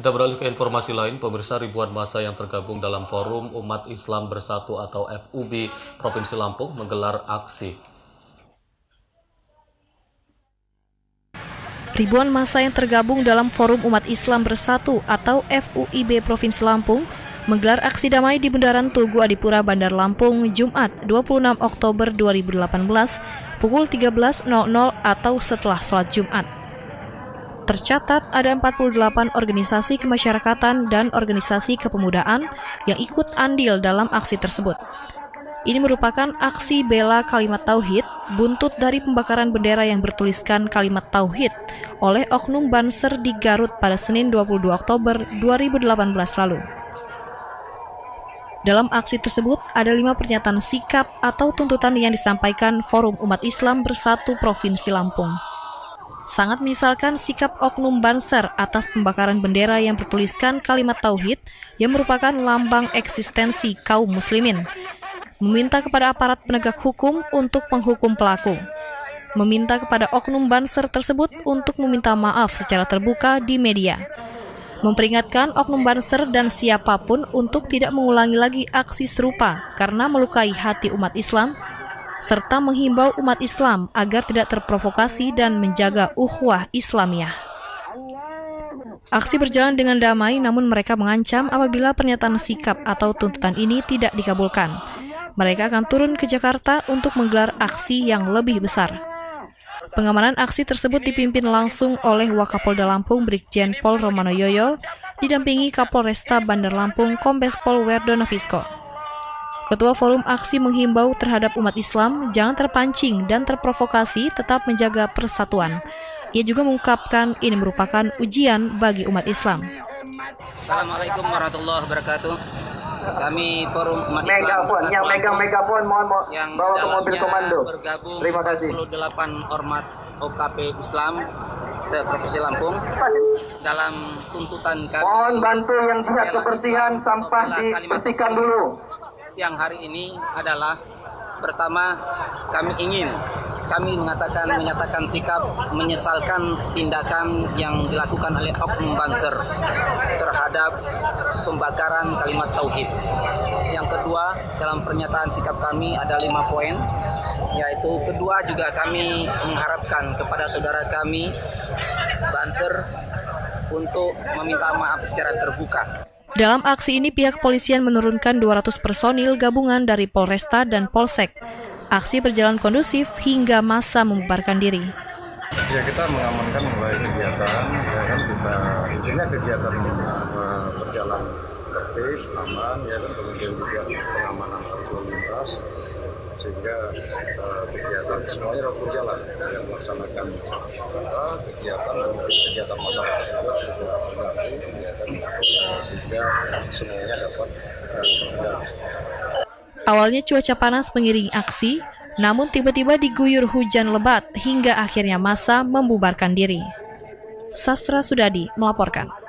Kita beralih ke informasi lain, pemirsa. Ribuan massa yang tergabung dalam Forum Umat Islam Bersatu atau FUB Provinsi Lampung menggelar aksi. Ribuan massa yang tergabung dalam Forum Umat Islam Bersatu atau FUIB Provinsi Lampung menggelar aksi damai di Bundaran Tugu Adipura, Bandar Lampung, Jumat 26 Oktober 2018 pukul 13.00 atau setelah sholat Jumat. Tercatat ada 48 organisasi kemasyarakatan dan organisasi kepemudaan yang ikut andil dalam aksi tersebut. Ini merupakan aksi bela kalimat tauhid buntut dari pembakaran bendera yang bertuliskan kalimat tauhid oleh oknum Banser di Garut pada Senin 22 Oktober 2018 lalu. Dalam aksi tersebut ada 5 pernyataan sikap atau tuntutan yang disampaikan Forum Umat Islam Bersatu Provinsi Lampung. Sangat menyesalkan sikap oknum Banser atas pembakaran bendera yang bertuliskan kalimat tauhid yang merupakan lambang eksistensi kaum muslimin. Meminta kepada aparat penegak hukum untuk menghukum pelaku. Meminta kepada oknum Banser tersebut untuk meminta maaf secara terbuka di media. Memperingatkan oknum Banser dan siapapun untuk tidak mengulangi lagi aksi serupa karena melukai hati umat Islam, serta menghimbau umat Islam agar tidak terprovokasi dan menjaga ukhuwah Islamiyah. Aksi berjalan dengan damai, namun mereka mengancam apabila pernyataan sikap atau tuntutan ini tidak dikabulkan. Mereka akan turun ke Jakarta untuk menggelar aksi yang lebih besar. Pengamanan aksi tersebut dipimpin langsung oleh Wakapolda Lampung Brigjen Pol Romano Yoyol, didampingi Kapolresta Bandar Lampung Kombes Pol Werdono Fisko. Ketua Forum Aksi menghimbau terhadap umat Islam jangan terpancing dan terprovokasi, tetap menjaga persatuan. Ia juga mengungkapkan ini merupakan ujian bagi umat Islam. Assalamualaikum warahmatullahi wabarakatuh. Kami Forum Umat Islam yang megafon mohon yang bawa ke mobil komando. Bergabung Terima kasih. 48 ormas OKP Islam se-Provinsi Lampung dalam tuntutan kami. Mohon bantu yang pihak kebersihan sampah dibersihkan dulu. Siang hari ini adalah pertama kami menyatakan sikap menyesalkan tindakan yang dilakukan oleh oknum Banser terhadap pembakaran kalimat tauhid. Yang kedua, dalam pernyataan sikap kami ada 5 poin, yaitu kedua juga kami mengharapkan kepada saudara kami Banser untuk meminta maaf secara terbuka. Dalam aksi ini pihak kepolisian menurunkan 200 personil gabungan dari Polresta dan Polsek. Aksi berjalan kondusif hingga massa membubarkan diri. Ya, kita mengamankan mulai kegiatan, ya kan, intinya kegiatan berjalan tertib, aman, ya kan, kemudian juga pengamanan arus lalu lintas, sehingga kegiatan semuanya berjalan, yang melaksanakan kegiatan masyarakat juga terganggu, ya kan, sehingga semuanya dapat terkendali. Awalnya cuaca panas mengiringi aksi, namun tiba-tiba diguyur hujan lebat hingga akhirnya massa membubarkan diri. Sastra Sudadi melaporkan.